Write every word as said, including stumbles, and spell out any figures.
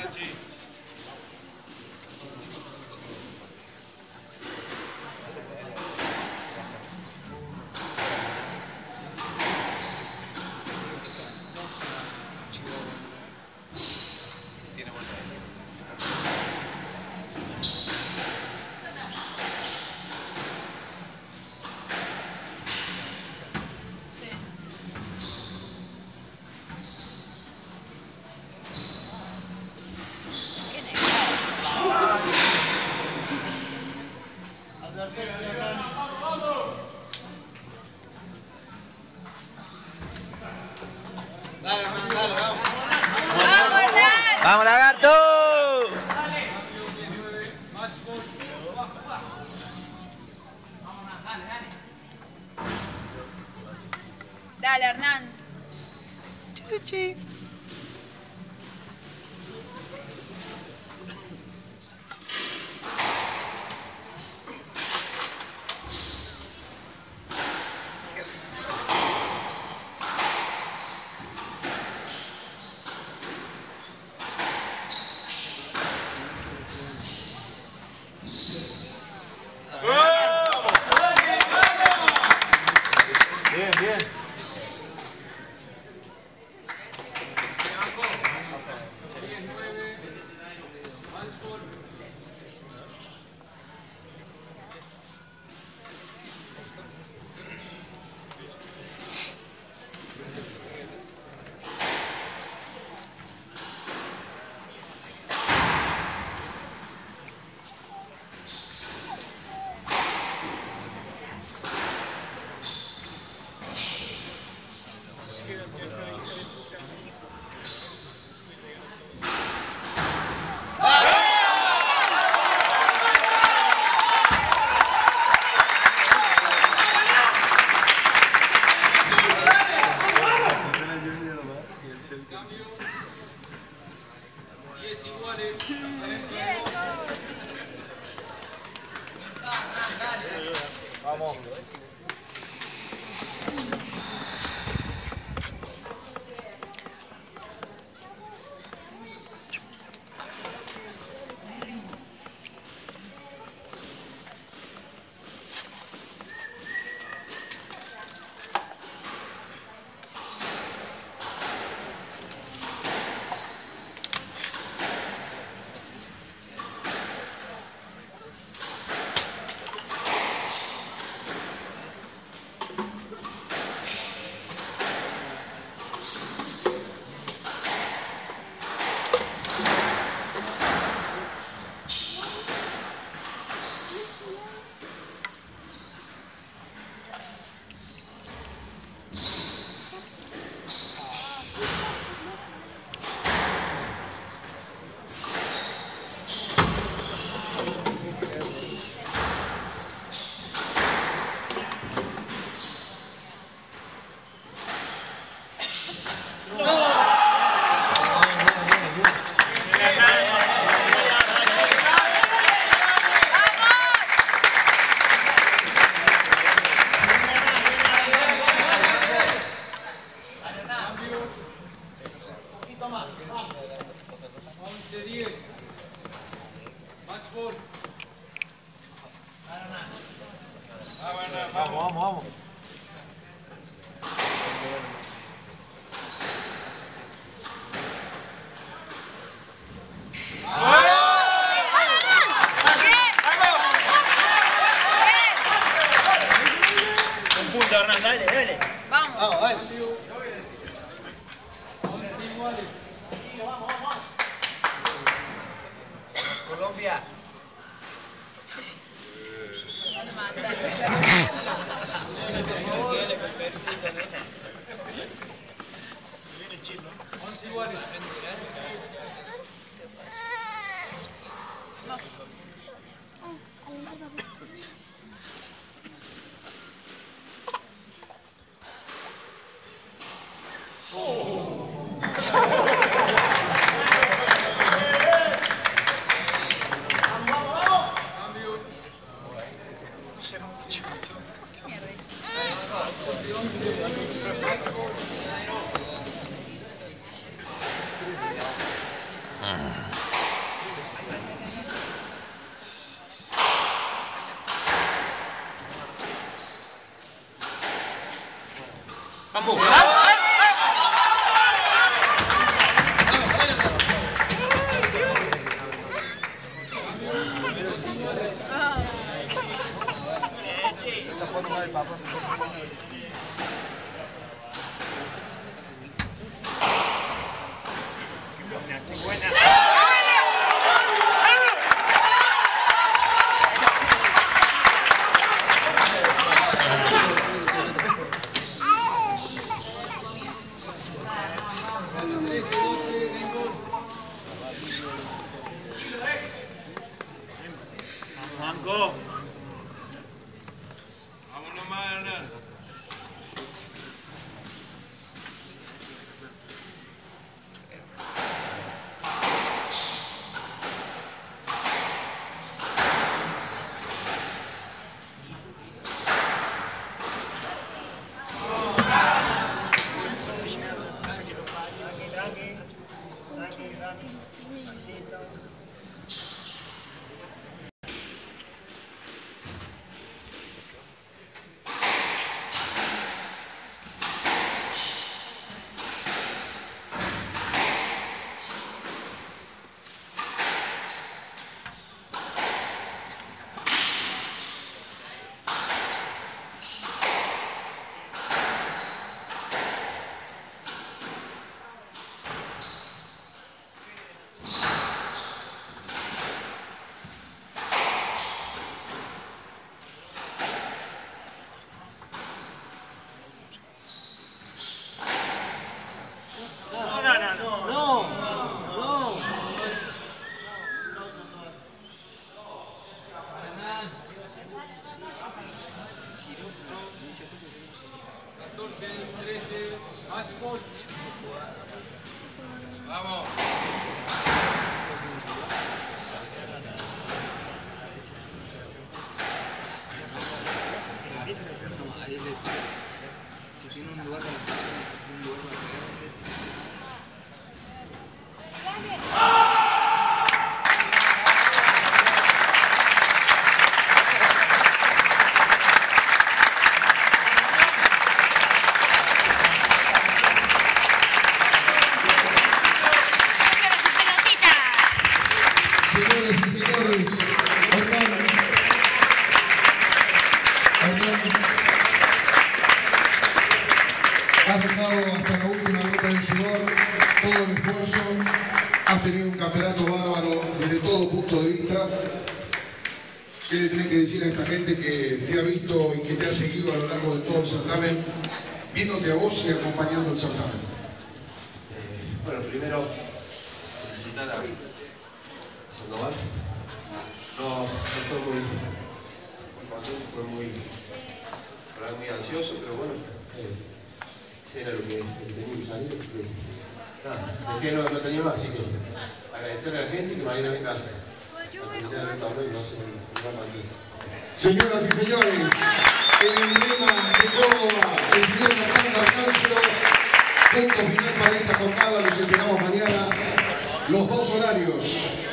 Dale, man, dale, vamos. ¡Vamos, lagarto! Dale, Hernán. Chuchi. Bien, bien. Vamos. Vamos, vamos, vamos. Un punto, Hernán, dale, dale. Vamos. Vamos, dale. Colombia. Mierda. buena, qué buena. Juanco. Vamos nomás, Hernán. Vamos. Si tiene un lugar para un lugar para Señoras y señores, Hernán, Hernán has dejado hasta la última gota de sudor todo el esfuerzo, has tenido un campeonato bárbaro desde todo punto de vista. ¿Qué le tienes que decir a esta gente que te ha visto y que te ha seguido a lo largo de todo el certamen, viéndote a vos y acompañando el certamen? Eh, bueno, primero, felicitar a Sandoval. No, no estoy muy, muy contento, fue muy, muy ansioso, pero bueno, eh, era lo que, lo que tenía que salir, así que nada, es que no, no tenía más, así que agradecerle a la gente que mañana venga a terminar el tablero y no hacer un gran partido. Señoras y señores, el emblema de Córdoba, el señor Hernán Arcángelo, punto final para esta jornada, los esperamos mañana, los dos horarios.